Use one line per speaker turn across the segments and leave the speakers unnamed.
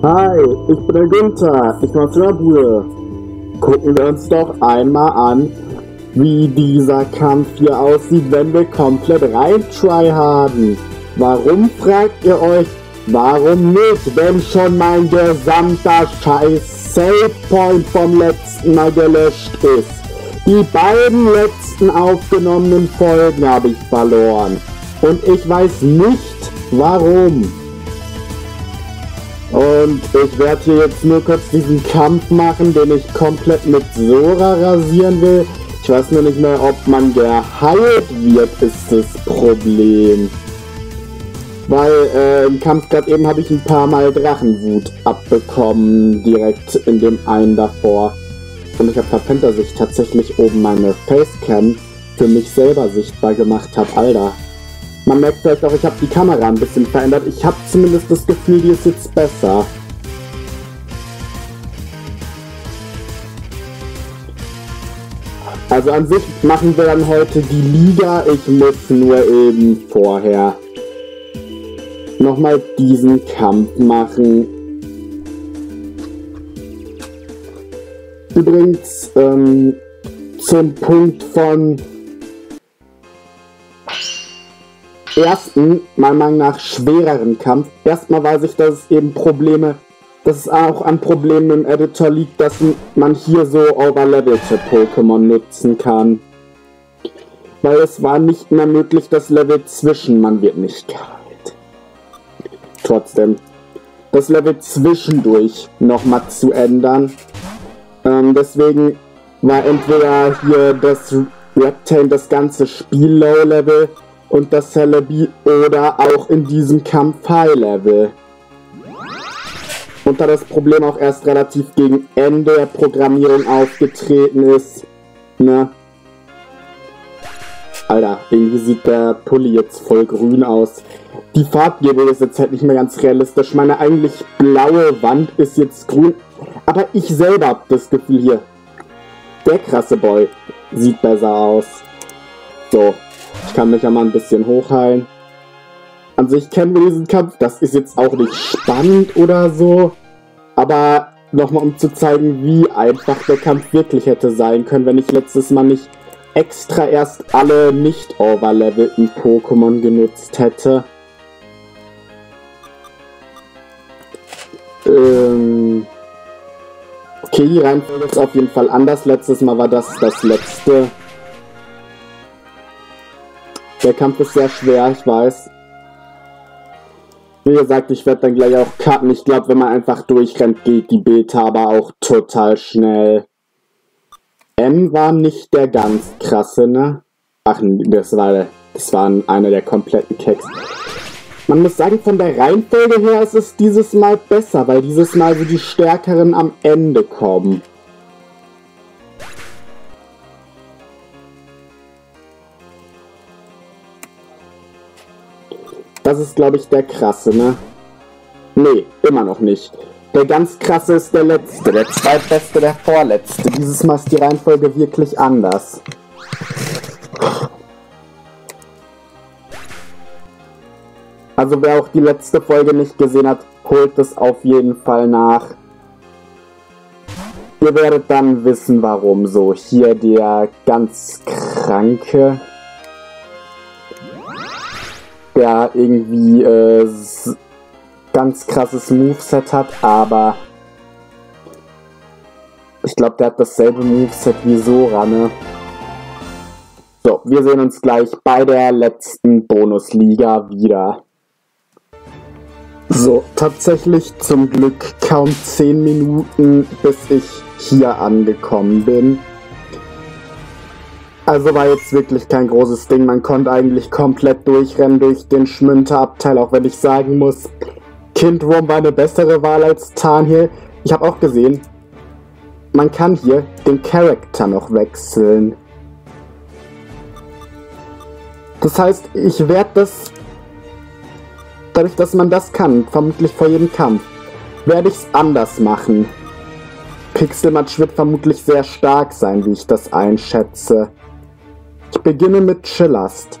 Hi, ich bin der Günther, ich mach's Bruder. Gucken wir uns doch einmal an, wie dieser Kampf hier aussieht, wenn wir komplett reintryharden. Warum, fragt ihr euch? Warum nicht, wenn schon mein gesamter scheiß Savepoint vom letzten Mal gelöscht ist? Die beiden letzten aufgenommenen Folgen habe ich verloren. Und ich weiß nicht, warum. Und ich werde hier jetzt nur kurz diesen Kampf machen, den ich komplett mit Sora rasieren will. Ich weiß nur nicht mehr, ob man geheilt wird, ist das Problem. Weil im Kampf gerade eben habe ich ein paar Mal Drachenwut abbekommen, direkt in dem einen davor. Und ich habe verpennt, dass ich tatsächlich oben meine Facecam für mich selber sichtbar gemacht habe. Alter. Man merkt vielleicht auch, ich habe die Kamera ein bisschen verändert. Ich habe zumindest das Gefühl, die ist jetzt besser. Also an sich machen wir dann heute die Liga. Ich muss nur eben vorher nochmal diesen Kampf machen. Übrigens zum Punkt von ersten, meiner Meinung nach, schwereren Kampf. Erstmal weiß ich, dass es auch an Problemen im Editor liegt, dass man hier so overlevelte Pokémon nutzen kann. Weil es war nicht mehr möglich, das Level zwischen, man wird nicht geheilt. Trotzdem, das Level zwischendurch nochmal zu ändern. Deswegen war entweder hier das Reptane das ganze Spiel Low-Level und das Celebi oder auch in diesem Kampf High-Level. Und da das Problem auch erst relativ gegen Ende der Programmierung aufgetreten ist, ne? Alter, irgendwie sieht der Pulli jetzt voll grün aus. Die Farbgebung ist jetzt halt nicht mehr ganz realistisch. Meine eigentlich blaue Wand ist jetzt grün. Aber ich selber hab das Gefühl hier. Der krasse Boy sieht besser aus. So, ich kann mich ja mal ein bisschen hochheilen. An sich kennen wir diesen Kampf. Das ist jetzt auch nicht spannend oder so. Aber nochmal um zu zeigen, wie einfach der Kampf wirklich hätte sein können, wenn ich letztes Mal nicht extra erst alle nicht overlevelten Pokémon genutzt hätte. Okay, die Reihenfolge ist auf jeden Fall anders. Letztes Mal war das letzte. Der Kampf ist sehr schwer, ich weiß. Wie gesagt, ich werde dann gleich auch cutten. Ich glaube, wenn man einfach durchrennt, geht die Beta aber auch total schnell. M war nicht der ganz krasse, ne? Ach, das war einer der kompletten Keks. Man muss sagen, von der Reihenfolge her ist es dieses Mal besser, weil dieses Mal so die Stärkeren am Ende kommen. Das ist, glaube ich, der krasse, ne? Nee, immer noch nicht. Der ganz krasse ist der letzte, der zweitbeste, der vorletzte. Dieses Mal ist die Reihenfolge wirklich anders. Also wer auch die letzte Folge nicht gesehen hat, holt es auf jeden Fall nach. Ihr werdet dann wissen, warum so. Hier der ganz kranke, der irgendwie ganz krasses Moveset hat, aber ich glaube, der hat dasselbe Moveset wie Sora, ne? So, wir sehen uns gleich bei der letzten Bonusliga wieder. So, tatsächlich zum Glück kaum 10 Minuten, bis ich hier angekommen bin. Also war jetzt wirklich kein großes Ding. Man konnte eigentlich komplett durchrennen durch den Schmünterabteil, auch wenn ich sagen muss, Kindrum war eine bessere Wahl als Tarnhill. Ich habe auch gesehen, man kann hier den Charakter noch wechseln. Das heißt, ich werde das, dadurch, dass man das kann, vermutlich vor jedem Kampf, werde ich es anders machen. Pixelmatch wird vermutlich sehr stark sein, wie ich das einschätze. Ich beginne mit Chillast.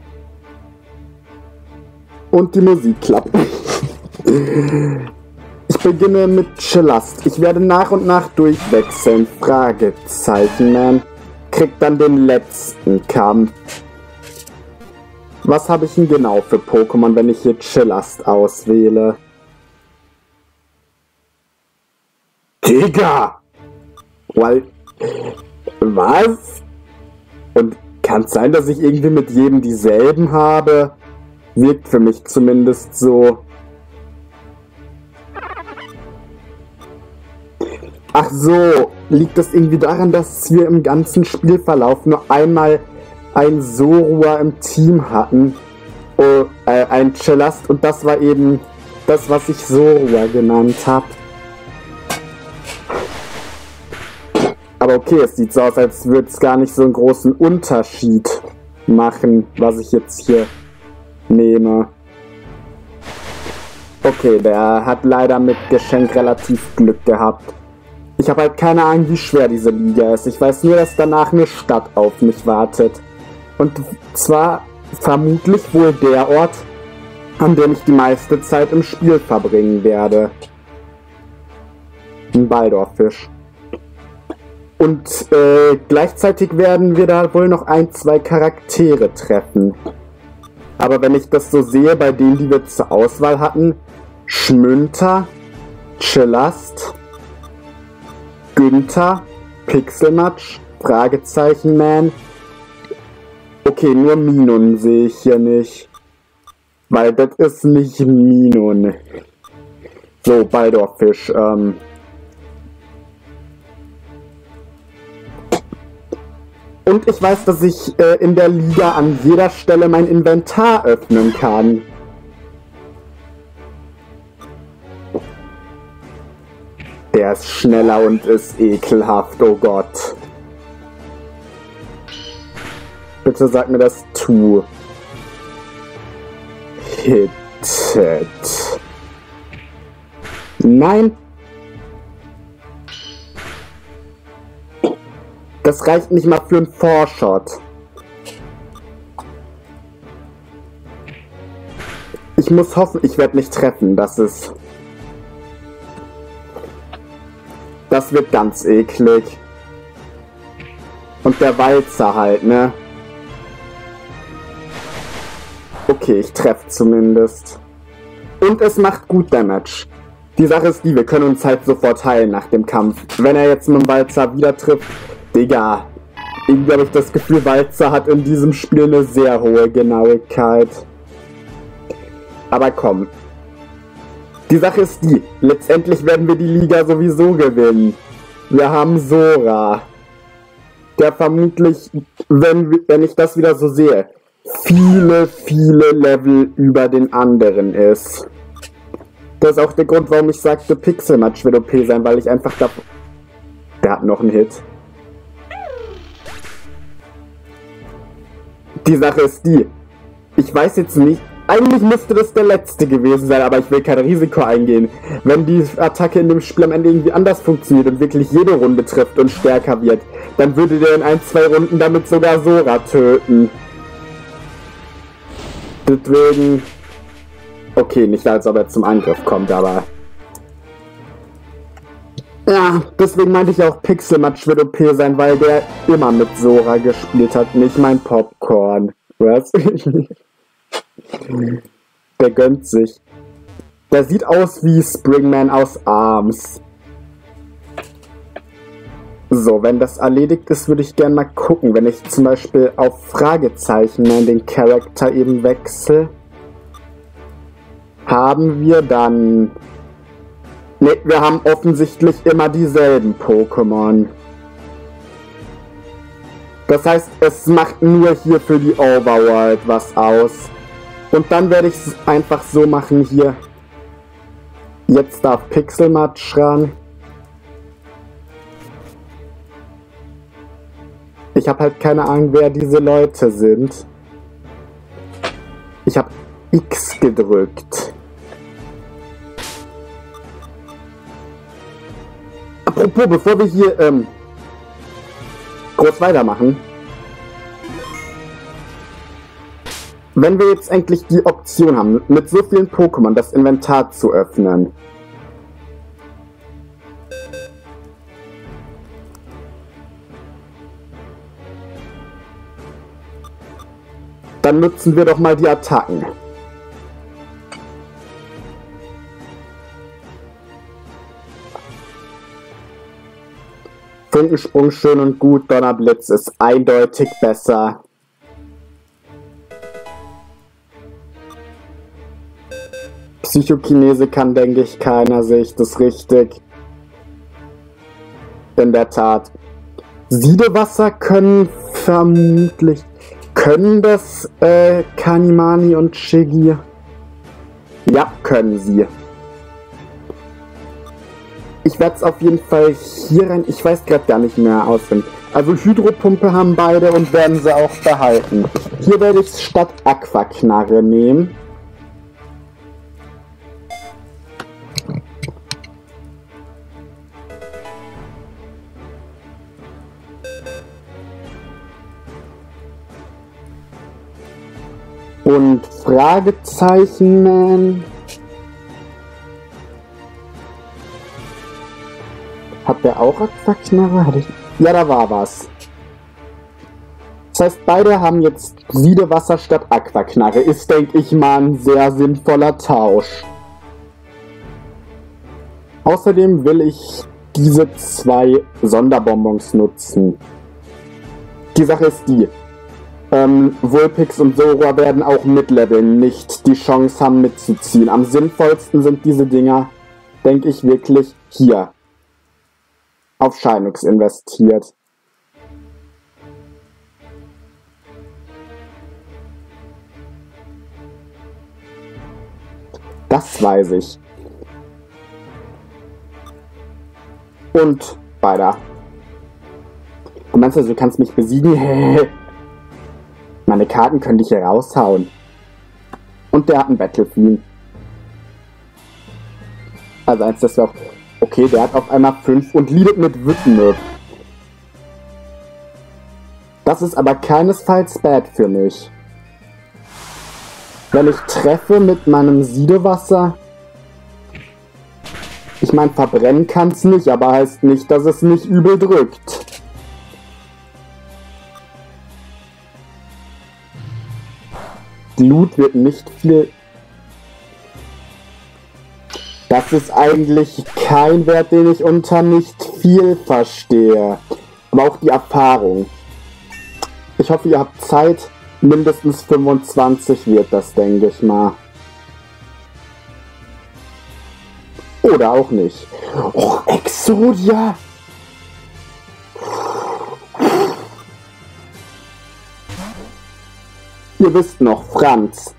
Und die Musik klappt. Ich beginne mit Chillast. Ich werde nach und nach durchwechseln. Fragezeichen, man. Kriegt dann den letzten Kampf. Was habe ich denn genau für Pokémon, wenn ich hier Chillast auswähle? Digga! Weil... Was? Und kann es sein, dass ich irgendwie mit jedem dieselben habe? Wirkt für mich zumindest so. Ach so, liegt das irgendwie daran, dass wir im ganzen Spielverlauf nur einmal ein Zorua im Team hatten? Ein Chillast, und das war eben das, was ich Zorua genannt habe. Aber okay, es sieht so aus, als würde es gar nicht so einen großen Unterschied machen, was ich jetzt hier nehme. Okay, der hat leider mit Geschenk relativ Glück gehabt. Ich habe halt keine Ahnung, wie schwer diese Liga ist. Ich weiß nur, dass danach eine Stadt auf mich wartet. Und zwar vermutlich wohl der Ort, an dem ich die meiste Zeit im Spiel verbringen werde. Ein Baldorfisch. Und gleichzeitig werden wir da wohl noch 1, 2 Charaktere treffen. Aber wenn ich das so sehe, bei denen, die wir zur Auswahl hatten, Schmünter, Chillast, Günther, Pixelmatch, Fragezeichen Man. Okay, nur Minun sehe ich hier nicht. Weil das ist nicht Minun. So, Baldorfisch, Und ich weiß, dass ich in der Liga an jeder Stelle mein Inventar öffnen kann. Der ist schneller und ist ekelhaft, oh Gott. Bitte sag mir das tu. Hittet. Nein. Das reicht nicht mal für einen Four-Shot. Ich muss hoffen, ich werde nicht treffen. Das wird ganz eklig. Und der Walzer halt, ne? Okay, ich treffe zumindest. Und es macht gut Damage. Die Sache ist die, wir können uns halt sofort heilen nach dem Kampf. Wenn er jetzt mit dem Walzer wieder trifft, Digga. Irgendwie habe ich das Gefühl, Walzer hat in diesem Spiel eine sehr hohe Genauigkeit. Aber komm. Die Sache ist die, letztendlich werden wir die Liga sowieso gewinnen. Wir haben Sora. Der vermutlich, wenn ich das wieder so sehe, viele, viele Level über den anderen ist. Das ist auch der Grund, warum ich sagte, Pixelmatch wird OP sein, weil ich einfach da... Der hat noch einen Hit. Die Sache ist die, ich weiß jetzt nicht, eigentlich müsste das der letzte gewesen sein, aber ich will kein Risiko eingehen. Wenn die Attacke in dem Spiel am Ende irgendwie anders funktioniert und wirklich jede Runde trifft und stärker wird, dann würde der in 1, 2 Runden damit sogar Sora töten. Deswegen... Okay, nicht als ob er zum Angriff kommt, aber... Ja, deswegen meinte ich auch, Pixelmatch wird OP sein, weil der immer mit Sora gespielt hat, nicht mein Popcorn. Was? Der gönnt sich. Der sieht aus wie Springman aus ARMS. So, wenn das erledigt ist, würde ich gerne mal gucken, wenn ich zum Beispiel auf Fragezeichen den Charakter eben wechsle. Haben wir dann... Ne, wir haben offensichtlich immer dieselben Pokémon. Das heißt, es macht nur hier für die Overworld was aus. Und dann werde ich es einfach so machen hier. Jetzt darf Pixelmatch ran. Ich habe halt keine Ahnung, wer diese Leute sind. Ich habe X gedrückt. Apropos, bevor wir hier groß weitermachen. Wenn wir jetzt endlich die Option haben, mit so vielen Pokémon das Inventar zu öffnen, Dann nutzen wir doch mal die Attacken. Funkensprung schön und gut, Donnerblitz ist eindeutig besser. Psychokinese kann, denke ich, keiner, sehe ich das richtig. In der Tat. Siedewasser können vermutlich... Können das Kanimani und Shiggy? Ja, können sie. Ich werde es auf jeden Fall hier rein... Ich weiß gerade gar nicht mehr auswendig. Also Hydropumpe haben beide und werden sie auch behalten. Hier werde ich es statt Aquaknarre nehmen. Und Fragezeichen Man. Hat der auch Aquaknarre? Ja, da war was. Das heißt, beide haben jetzt Siedewasser statt Aquaknarre. Ist, denke ich mal, ein sehr sinnvoller Tausch. Außerdem will ich diese 2 Sonderbonbons nutzen. Die Sache ist die. Vulpix und Sora werden auch mitleveln, nicht die Chance haben mitzuziehen. Am sinnvollsten sind diese Dinger, denke ich, wirklich hier. Auf Shinux investiert. Das weiß ich. Und weiter. Du meinst also, du kannst mich besiegen? Meine Karten könnte ich hier raushauen. Und der hat ein Battlefield. Also eins, das wäre auch... Okay, der hat auf einmal 5 und leadet mit Wütende. Das ist aber keinesfalls bad für mich. Wenn ich treffe mit meinem Siedewasser... Ich meine, verbrennen kann es nicht, aber heißt nicht, dass es nicht übel drückt. Loot wird nicht viel... Das ist eigentlich kein Wert, den ich unter nicht viel verstehe. Aber auch die Erfahrung. Ich hoffe, ihr habt Zeit. Mindestens 25 wird das, denke ich mal. Oder auch nicht. Oh, Exodia! Ihr wisst noch, Franz.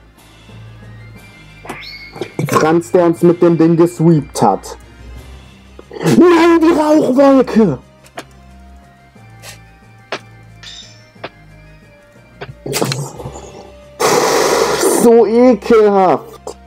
Franz, der uns mit dem Ding gesweept hat. Nein, die Rauchwolke! So ekelhaft!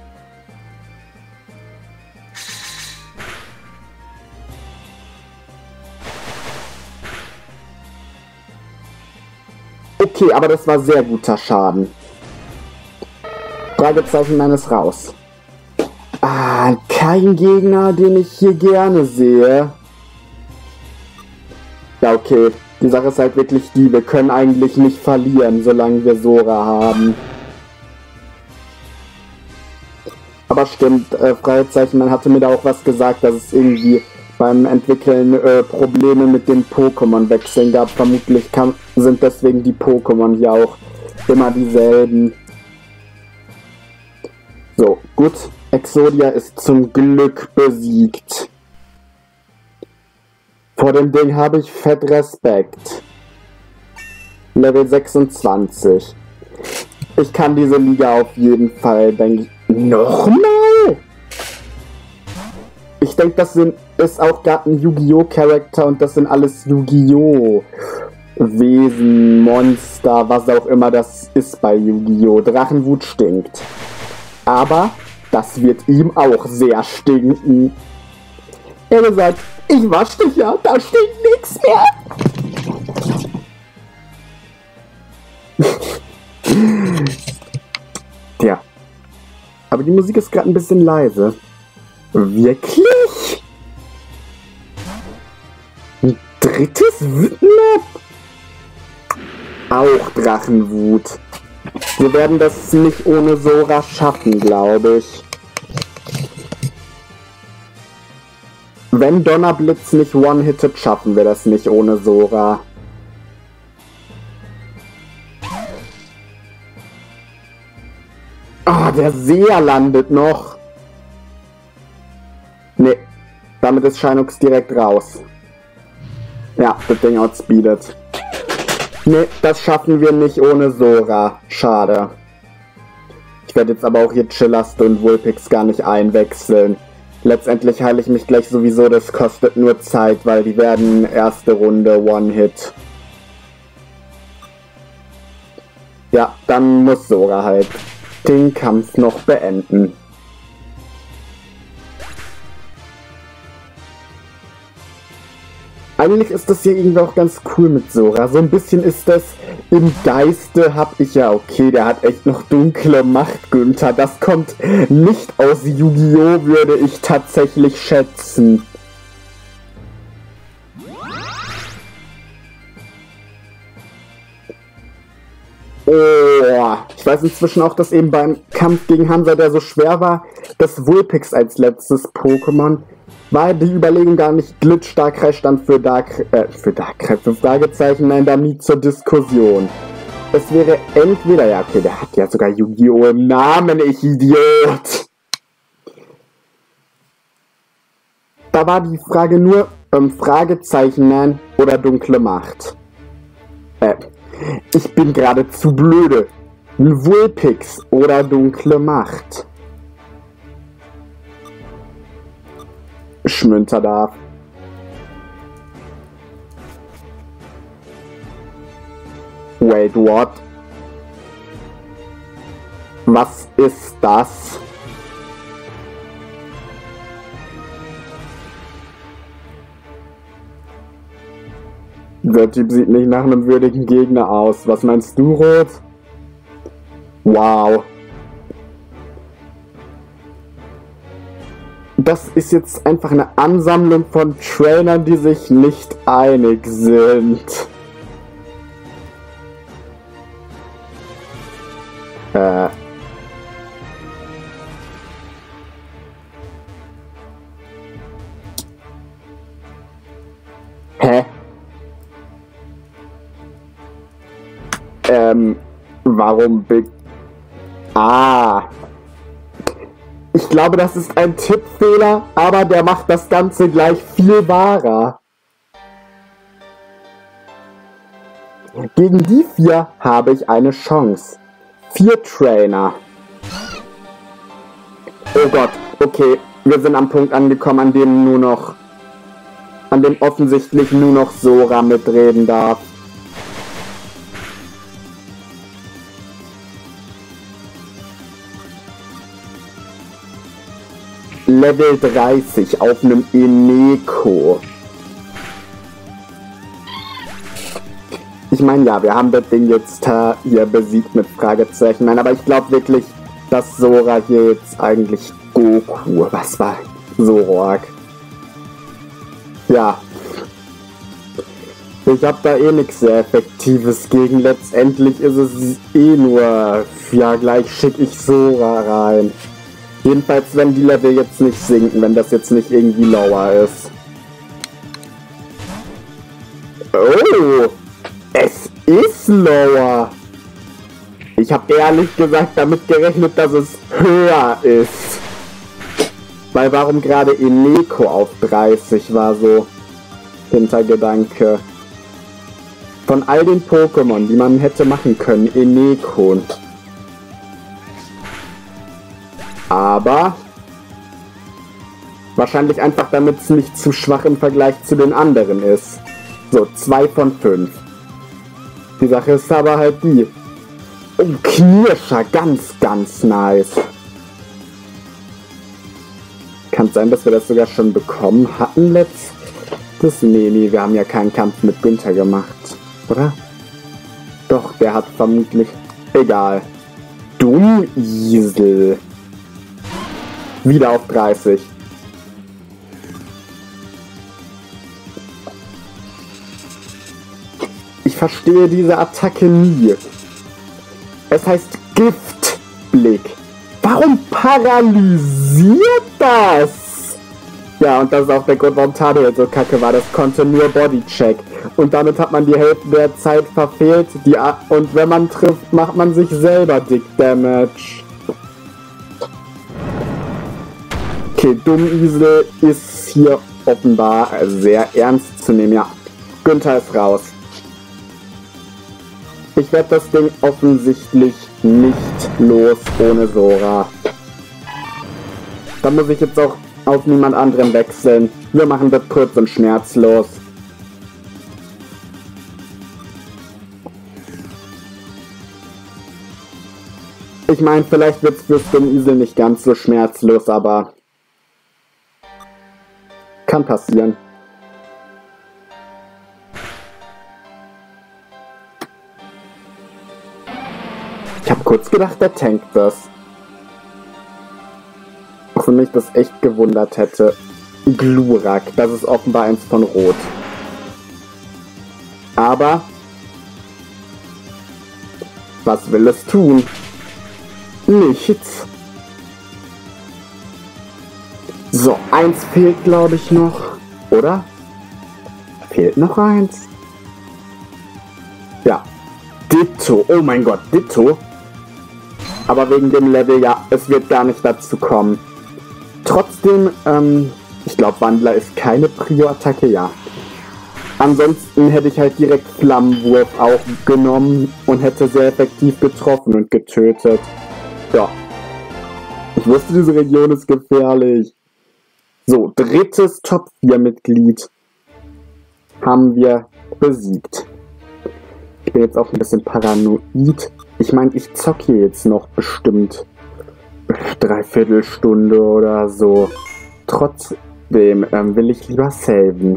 Okay, aber das war sehr guter Schaden. Fragezeichen meines raus. Ah, kein Gegner, den ich hier gerne sehe. Ja, okay. Die Sache ist halt wirklich die, wir können eigentlich nicht verlieren, solange wir Sora haben. Aber stimmt, Fragezeichen, man hatte mir da auch was gesagt, dass es irgendwie beim Entwickeln Probleme mit den Pokémon-Wechseln gab. Vermutlich sind deswegen die Pokémon hier auch immer dieselben. So, gut. Exodia ist zum Glück besiegt. Vor dem Ding habe ich fett Respekt. Level 26. Ich kann diese Liga auf jeden Fall, denke ich... Nochmal? Ich denke, das ist auch gerade ein Yu-Gi-Oh! Charakter und das sind alles Yu-Gi-Oh! Wesen, Monster, was auch immer das ist bei Yu-Gi-Oh! Drachenwut stinkt. Aber das wird ihm auch sehr stinken. Er hat gesagt, ich wasch dich ja, da stinkt nichts mehr. Tja. Aber die Musik ist gerade ein bisschen leise. Wirklich? Ein drittes Wütmap? Auch Drachenwut. Wir werden das nicht ohne Sora schaffen, glaube ich. Wenn Donnerblitz nicht one-hittet, schaffen wir das nicht ohne Sora. Ah, der Seher landet noch. Nee, damit ist Shinux direkt raus. Ja, das Ding outspeedet. Nee, das schaffen wir nicht ohne Sora. Schade. Ich werde jetzt aber auch hier Chillaste und Vulpix gar nicht einwechseln. Letztendlich heile ich mich gleich sowieso, das kostet nur Zeit, weil die werden erste Runde One-Hit. Ja, dann muss Sora halt den Kampf noch beenden. Eigentlich ist das hier irgendwie auch ganz cool mit Sora. So ein bisschen ist das im Geiste, hab ich ja, okay, der hat echt noch dunkle Macht, Günther. Das kommt nicht aus Yu-Gi-Oh!, würde ich tatsächlich schätzen. Oh, ich weiß inzwischen auch, dass eben beim Kampf gegen Hansa, der so schwer war, das Vulpix als letztes Pokémon war die Überlegung gar nicht. Glitch Darkrai stand für für Fragezeichen, nein, da nie zur Diskussion. Es wäre entweder, ja okay, der hat ja sogar Yu-Gi-Oh! Im Namen, ich Idiot! Da war die Frage nur, Fragezeichen, nein, oder dunkle Macht. Ich bin gerade zu blöde. Ein Vulpix oder dunkle Macht. Schmünter darf. Wait, what? Was ist das? Der Typ sieht nicht nach einem würdigen Gegner aus. Was meinst du, Rot? Wow. Das ist jetzt einfach eine Ansammlung von Trainern, die sich nicht einig sind. Hä? Warum Ich glaube, das ist ein Tippfehler, aber der macht das Ganze gleich viel wahrer. Gegen die 4 habe ich eine Chance. 4 Trainer. Oh Gott, okay. Wir sind am Punkt angekommen, an dem offensichtlich nur noch Sora mitreden darf. Level 30 auf einem Eneko. Ich meine, ja, wir haben das Ding jetzt hier besiegt mit Fragezeichen. Nein, aber ich glaube wirklich, dass Sora hier jetzt eigentlich Goku, was war Zoroark? Ja. Ich habe da eh nichts sehr Effektives gegen. Letztendlich ist es eh nur, ja, gleich schicke ich Sora rein. Jedenfalls, wenn die Level jetzt nicht sinken, wenn das jetzt nicht irgendwie lower ist. Oh, es ist lower. Ich habe ehrlich gesagt damit gerechnet, dass es höher ist. Weil warum gerade Eneko auf 30 war so Hintergedanke. Von all den Pokémon, die man hätte machen können, Eneko. Aber wahrscheinlich einfach, damit es nicht zu schwach im Vergleich zu den anderen ist. So, 2 von 5. Die Sache ist aber halt die. Oh, Knirscher, ganz, ganz nice. Kann sein, dass wir das sogar schon bekommen hatten letztes. Nee, wir haben ja keinen Kampf mit Günther gemacht, oder? Doch, der hat vermutlich... Egal. Dumm Isel. Wieder auf 30. Ich verstehe diese Attacke nie. Es heißt Giftblick. Warum paralysiert das? Ja, und das ist auch der Grund, warum Tadel so kacke war. Das konnte nur Bodycheck. Und damit hat man die Hälfte der Zeit verfehlt. Und wenn man trifft, macht man sich selber Dick Damage. Okay, Dummisel ist hier offenbar sehr ernst zu nehmen. Ja, Günther ist raus. Ich werde das Ding offensichtlich nicht los ohne Sora. Da muss ich jetzt auch auf niemand anderen wechseln. Wir machen das kurz und schmerzlos. Ich meine, vielleicht wird es für Dummisel nicht ganz so schmerzlos, aber kann passieren. Ich habe kurz gedacht, der tankt das. Auch wenn mich das echt gewundert hätte. Glurak, das ist offenbar eins von Rot. Aber was will es tun? Nichts. So, eins fehlt, glaube ich, noch. Oder? Fehlt noch eins? Ja. Ditto. Oh mein Gott, Ditto. Aber wegen dem Level, ja, es wird gar nicht dazu kommen. Trotzdem, ich glaube, Wandler ist keine Prio-Attacke, ja. Ansonsten hätte ich halt direkt Flammenwurf auch genommen und hätte sehr effektiv getroffen und getötet. Ja. Ich wusste, diese Region ist gefährlich. So, drittes Top-4-Mitglied haben wir besiegt. Ich bin jetzt auch ein bisschen paranoid. Ich meine, ich zocke hier jetzt noch bestimmt 3/4 Stunde oder so. Trotzdem will ich lieber saven.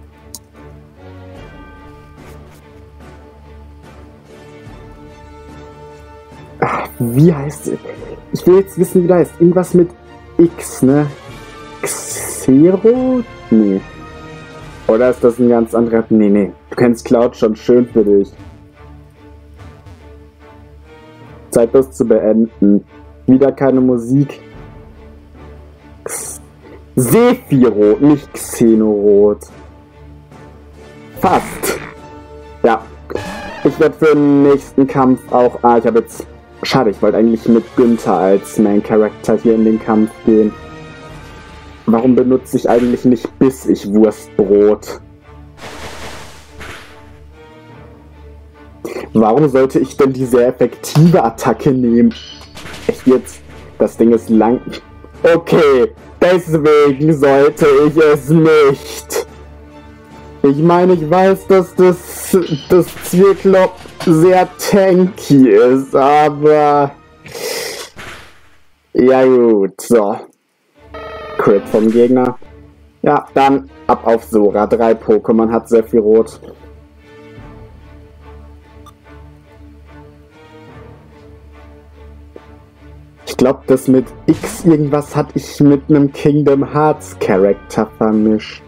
Ach, wie heißt es? Ich will jetzt wissen, wie der heißt. Irgendwas mit X, ne? Xero? Nee. Oder ist das ein ganz anderer? Nee. Du kennst Cloud schon, schön für dich. Zeit, das zu beenden. Wieder keine Musik. Sephiroth, nicht Xenoroth. Fast. Ja. Ich werde für den nächsten Kampf auch... ich habe jetzt... Schade, ich wollte eigentlich mit Günther als Main Character hier in den Kampf gehen. Warum benutze ich eigentlich nicht Bissig Wurstbrot? Warum sollte ich denn die sehr effektive Attacke nehmen? Echt jetzt? Das Ding ist lang... Okay, deswegen sollte ich es nicht. Ich meine, ich weiß, dass das Zirklop sehr tanky ist, aber... Ja gut, so. Crit vom Gegner. Ja, dann ab auf Sora. 3 Pokémon hat Sephiroth. Ich glaube, das mit X irgendwas hatte ich mit einem Kingdom Hearts Charakter vermischt.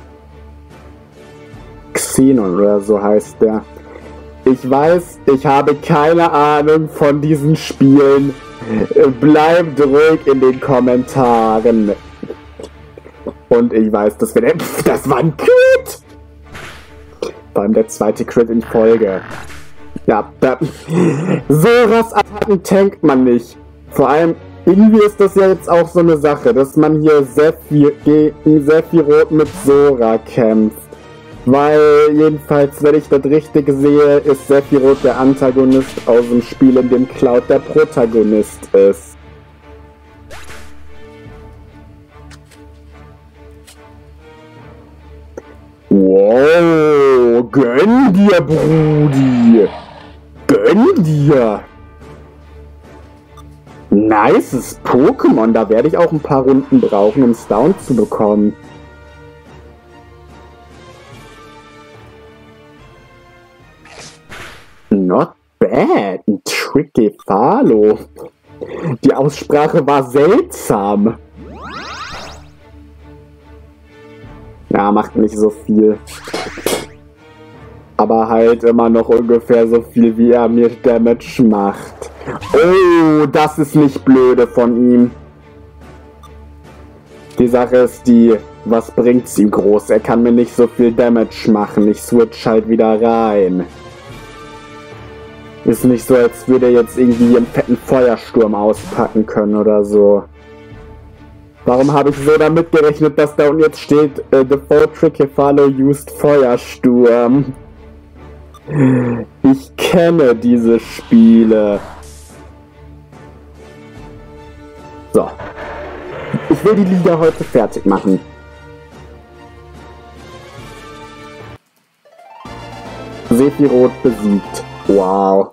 Xenon oder so heißt der. Ich weiß, ich habe keine Ahnung von diesen Spielen. Bleibt ruhig in den Kommentaren. Und ich weiß, das war ein Crit! Vor allem der zweite Crit in Folge. Ja, Soras Attacken tankt man nicht. Vor allem, irgendwie ist das ja jetzt auch so eine Sache, dass man hier gegen Sephiroth mit Sora kämpft. Weil, jedenfalls, wenn ich das richtig sehe, ist Sephiroth der Antagonist aus dem Spiel, in dem Cloud der Protagonist ist. Wow, gönn dir, Brudi! Gönn dir! Nices Pokémon, da werde ich auch ein paar Runden brauchen, um es down zu bekommen. Not bad, ein Tricky Falo. Die Aussprache war seltsam. Ja, macht nicht so viel. Aber halt immer noch ungefähr so viel, wie er mir Damage macht. Oh, das ist nicht blöde von ihm. Die Sache ist die, was bringt's ihm groß? Er kann mir nicht so viel Damage machen. Ich switch halt wieder rein. Ist nicht so, als würde er jetzt irgendwie einen fetten Feuersturm auspacken können oder so. Warum habe ich so damit gerechnet, dass da unten jetzt steht, the foe Trickefalo used Feuersturm? Ich kenne diese Spiele. So. Ich will die Liga heute fertig machen. Sephiroth besiegt. Wow.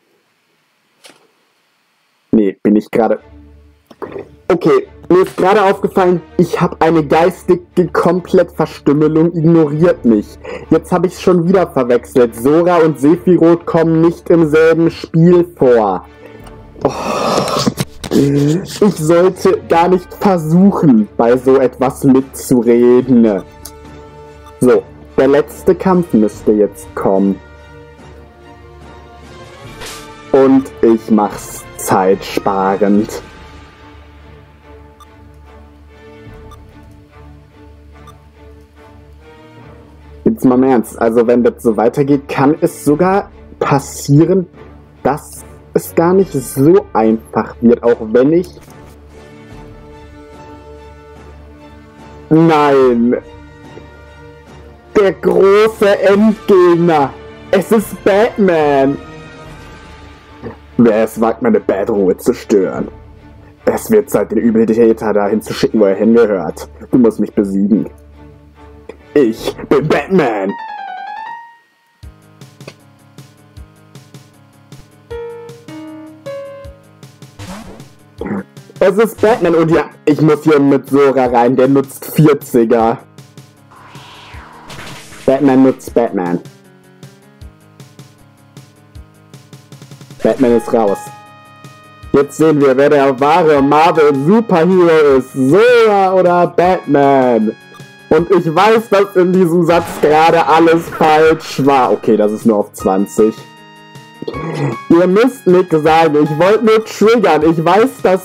Nee, bin ich gerade... Okay, mir ist gerade aufgefallen, ich habe eine geistige Komplettverstümmelung, ignoriert mich. Jetzt habe ich es schon wieder verwechselt. Sora und Sephiroth kommen nicht im selben Spiel vor. Oh. Ich sollte gar nicht versuchen, bei so etwas mitzureden. So, der letzte Kampf müsste jetzt kommen. Und ich mach's zeitsparend. Jetzt mal im Ernst, also wenn das so weitergeht, kann es sogar passieren, dass es gar nicht so einfach wird, auch wenn ich... Nein! Der große Endgegner! Es ist Batman! Wer es wagt, meine Bettruhe zu stören? Es wird Zeit, den Übeltäter dahin zu schicken, wo er hingehört. Du musst mich besiegen. Ich bin Batman! Es ist Batman und ja, ich muss hier mit Sora rein, der nutzt 40er. Batman nutzt Batman. Batman ist raus. Jetzt sehen wir, wer der wahre Marvel Superhero ist. Sora oder Batman. Und ich weiß, dass in diesem Satz gerade alles falsch war. Okay, das ist nur auf 20. Ihr müsst nicht sagen, ich wollte nur triggern. Ich weiß, dass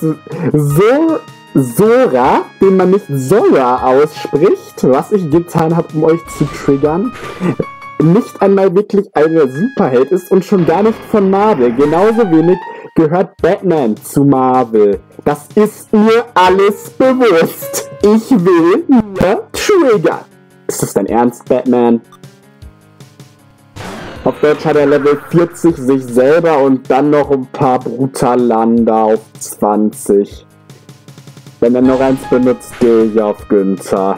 Sora, den man nicht Sora ausspricht, was ich getan habe, um euch zu triggern, nicht einmal wirklich ein Superheld ist und schon gar nicht von Marvel. Genauso wenig gehört Batman zu Marvel. Das ist mir alles bewusst. Ich will nur triggern. Ist das dein Ernst, Batman? Auf Deutsch hat er Level 40 sich selber und dann noch ein paar Brutalander auf 20. Wenn er noch eins benutzt, gehe ich auf Günther.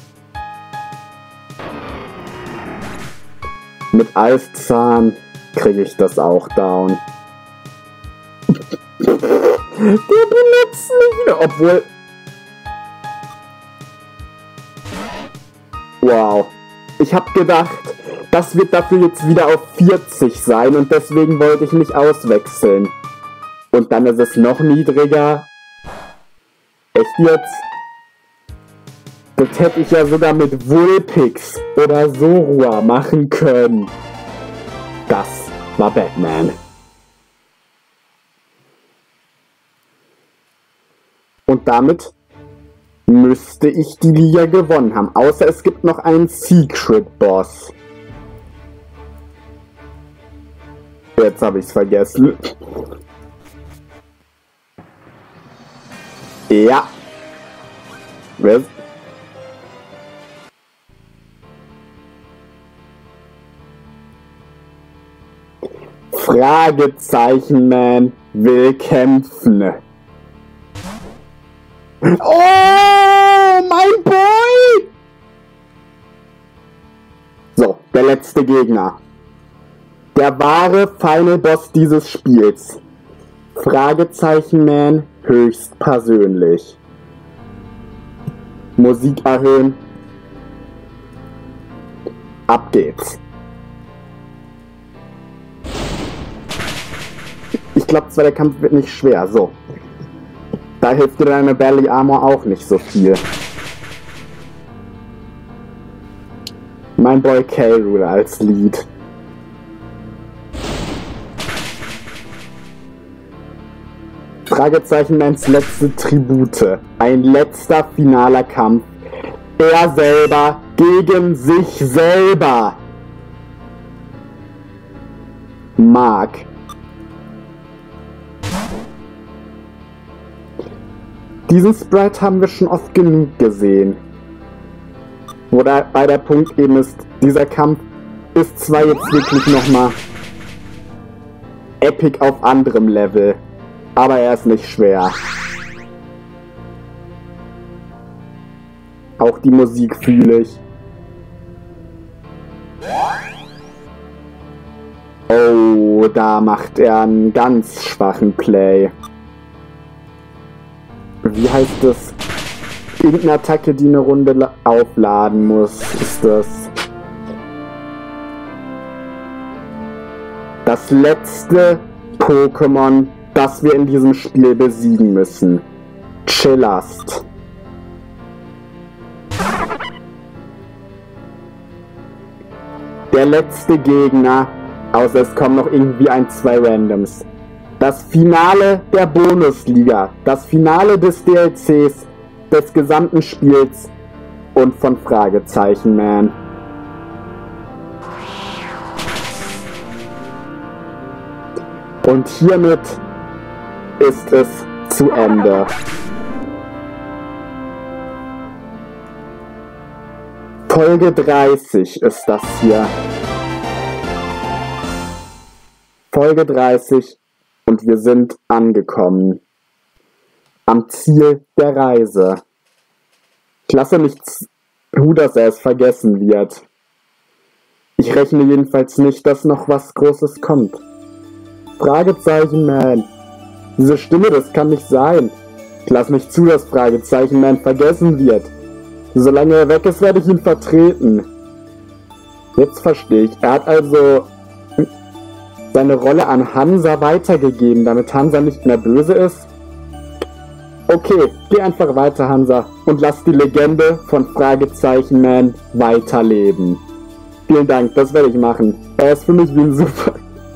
Mit Eiszahn kriege ich das auch down. Der benutzt nicht mehr, obwohl... Wow. Ich habe gedacht, das wird dafür jetzt wieder auf 40 sein und deswegen wollte ich nicht auswechseln. Und dann ist es noch niedriger. Echt jetzt? Das hätte ich ja sogar mit Vulpix oder Zorua machen können. Das war Batman. Und damit müsste ich die Liga gewonnen haben. Außer es gibt noch einen Secret Boss. Jetzt habe ich es vergessen. Ja. Wer ist? Fragezeichen Man will kämpfen. Oh, mein Boy! So, der letzte Gegner. Der wahre Final Boss dieses Spiels. Fragezeichen Man höchstpersönlich. Musik erhöhen. Ab geht's. Ich glaube zwar, der Kampf wird nicht schwer. So. Da hilft dir deine Belly Armor auch nicht so viel. Mein Boy K-Rool als Lead. Fragezeichen-Mans letzte Tribute. Ein letzter finaler Kampf. Er selber gegen sich selber. Mark. Diesen Sprite haben wir schon oft genug gesehen. Wo bei der Punkt eben ist, dieser Kampf ist zwar jetzt wirklich nochmal epic auf anderem Level, aber er ist nicht schwer. Auch die Musik fühle ich. Oh, da macht er einen ganz schwachen Play. Wie heißt es? Irgendeine Attacke, die eine Runde aufladen muss, ist das. Das letzte Pokémon, das wir in diesem Spiel besiegen müssen. Chillast. Der letzte Gegner, außer es kommen noch irgendwie zwei Randoms. Das Finale der Bonusliga, das Finale des DLCs, des gesamten Spiels und von Fragezeichen-Man. Und hiermit ist es zu Ende. Folge 30 ist das hier. Folge 30 und wir sind angekommen. Am Ziel der Reise. Ich lasse nicht zu, dass er es vergessen wird. Ich rechne jedenfalls nicht, dass noch was Großes kommt. Fragezeichen-Man. Diese Stimme, das kann nicht sein. Ich lasse nicht zu, dass Fragezeichen-Man vergessen wird. Solange er weg ist, werde ich ihn vertreten. Jetzt verstehe ich. Er hat also seine Rolle an Hansa weitergegeben, damit Hansa nicht mehr böse ist. Okay, geh einfach weiter, Hansa, und lass die Legende von Fragezeichen-Man weiterleben. Vielen Dank, das werde ich machen. Er ist für mich wie ein Super...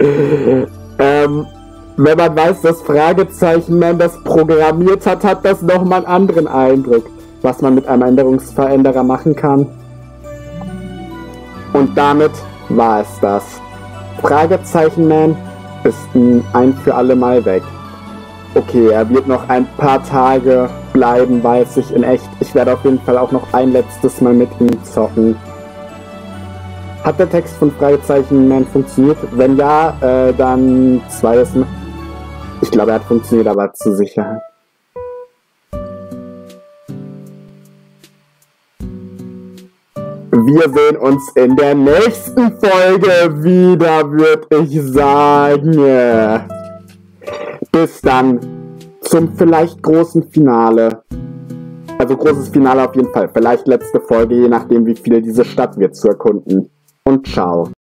wenn man weiß, dass Fragezeichen-Man das programmiert hat, hat das nochmal einen anderen Eindruck, was man mit einem Änderungsveränderer machen kann. Und damit war es das. Fragezeichen-Man ist ein für alle Mal weg. Okay, er wird noch ein paar Tage bleiben, weiß ich in echt. Ich werde auf jeden Fall auch noch ein letztes Mal mit ihm zocken. Hat der Text von Fragezeichen-Man funktioniert? Wenn ja, dann zweites Mal. Ich glaube, er hat funktioniert, aber zur Sicherheit. Wir sehen uns in der nächsten Folge wieder, würde ich sagen. Bis dann zum vielleicht großen Finale. Also großes Finale auf jeden Fall. Vielleicht letzte Folge, je nachdem wie viel diese Stadt wird zu erkunden. Und ciao.